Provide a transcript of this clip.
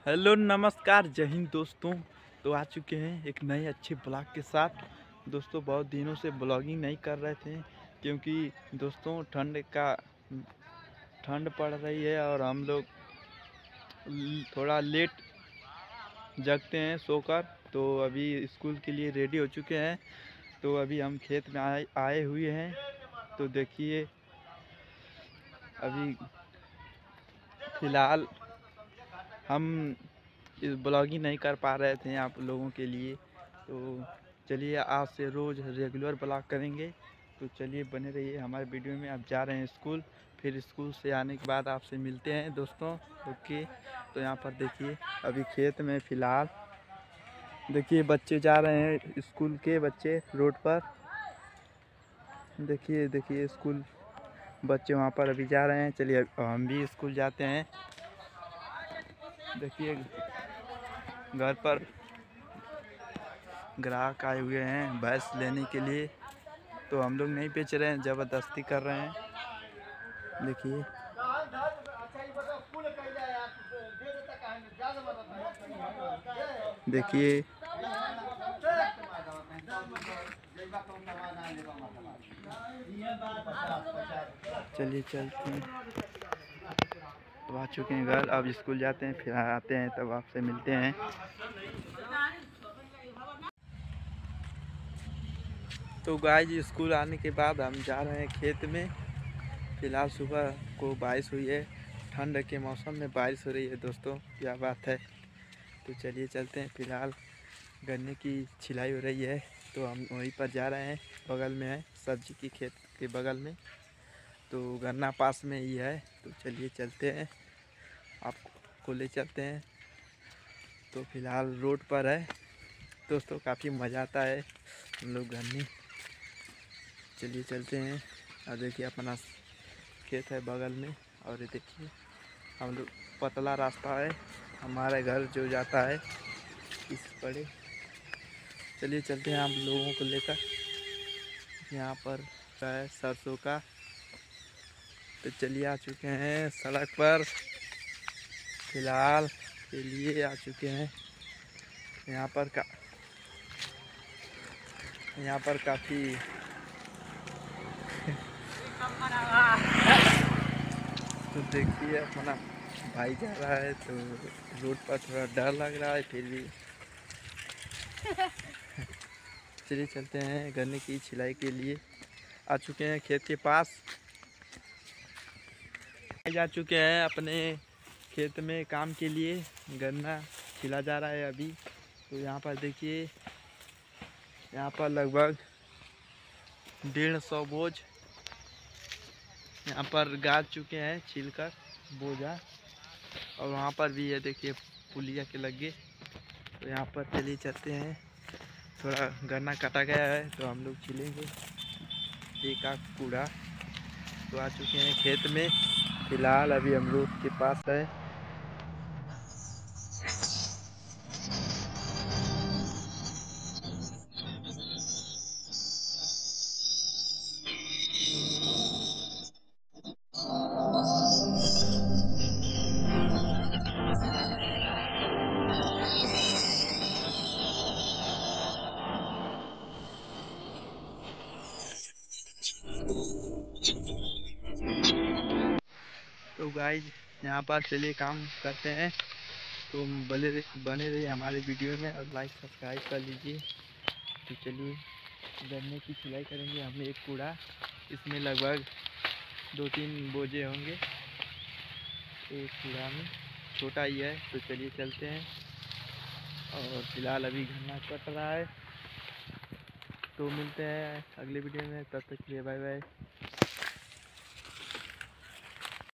Hello नमस्कार जय हिंद दोस्तों। तो आ चुके हैं एक नए अच्छे ब्लॉग के साथ। दोस्तों बहुत दिनों से ब्लॉगिंग नहीं कर रहे थे क्योंकि दोस्तों ठंड पड़ रही है और हम लोग थोड़ा लेट जगते हैं सोकर। तो अभी स्कूल के लिए रेडी हो चुके हैं। तो अभी हम खेत में आए हुए हैं। तो देखिए अभी फ़िलहाल हम इस ब्लॉगिंग नहीं कर पा रहे थे आप लोगों के लिए। तो चलिए आज से रोज़ रेगुलर ब्लॉग करेंगे। तो चलिए बने रहिए हमारे वीडियो में। आप जा रहे हैं स्कूल, फिर स्कूल से आने के बाद आपसे मिलते हैं दोस्तों। ओके। तो यहाँ पर देखिए अभी खेत में फ़िलहाल देखिए बच्चे जा रहे हैं, स्कूल के बच्चे रोड पर। देखिए देखिए स्कूल बच्चे वहाँ पर अभी जा रहे हैं। चलिए हम भी स्कूल जाते हैं। देखिए घर पर ग्राहक आए हुए हैं भैंस लेने के लिए। तो हम लोग नहीं बेच रहे हैं, ज़बरदस्ती कर रहे हैं। देखिए देखिए चलिए चलते हैं। अब आ चुके हैं घर, अब स्कूल जाते हैं, फिर आते हैं तब आपसे मिलते हैं। तो गाइस स्कूल आने के बाद हम जा रहे हैं खेत में। फ़िलहाल सुबह को बारिश हुई है, ठंड के मौसम में बारिश हो रही है दोस्तों, क्या बात है। तो चलिए चलते हैं। फ़िलहाल गन्ने की छिलाई हो रही है तो हम वहीं पर जा रहे हैं। बगल में है सब्जी की खेत के बगल में, तो गन्ना पास में ही है। तो चलिए चलते हैं, आपको ले चलते हैं। तो फ़िलहाल रोड पर है दोस्तों, काफ़ी मज़ा आता है हम लोग गन्ने। चलिए चलते हैं। और देखिए अपना खेत है बगल में, और ये देखिए हम लोग पतला रास्ता है हमारे घर जो जाता है इस पड़े। चलिए चलते हैं आप लोगों को लेकर। यहाँ पर है सरसों का। तो चलिए आ चुके हैं सड़क पर, फ़िलहाल के लिए आ चुके हैं। यहाँ पर काफ़ी तो देखिए अपना भाई जा रहा है, तो रोड पर थोड़ा डर लग रहा है फिर भी चलिए चलते हैं। गन्ने की छिलाई के लिए आ चुके हैं खेत के पास। जा चुके हैं अपने खेत में काम के लिए, गन्ना छिला जा रहा है अभी। तो यहाँ पर देखिए, यहाँ पर लगभग 150 बोझ यहाँ पर गाड़ चुके हैं छिलकर बोझा। और वहाँ पर भी है देखिए पुलिया के लगे। तो यहाँ पर चलिए चलते हैं। थोड़ा गन्ना काटा गया है तो हम लोग छिलेंगे एक आध कूड़ा। तो आ चुके हैं खेत में, फ़िलहाल अभी हम लोग के पास है। तो गाइस यहाँ पर चलिए काम करते हैं। तो बने रहिए हमारे वीडियो में और लाइक सब्सक्राइब कर लीजिए। तो चलिए गन्ने की सिलाई करेंगे हम एक कूड़ा। इसमें लगभग 2-3 बोझे होंगे एक कूड़ा में, छोटा ही है। तो चलिए चलते हैं। और फिलहाल अभी गन्ना कट रहा है। तो मिलते हैं अगले वीडियो में, तब तक के लिए बाय बाय।